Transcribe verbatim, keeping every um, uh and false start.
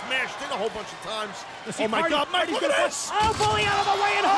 smashed in a whole bunch of times. Let's see, Oh my Marty, God, Mike, Marty's look at gonna this! Oh, Bully out of the way and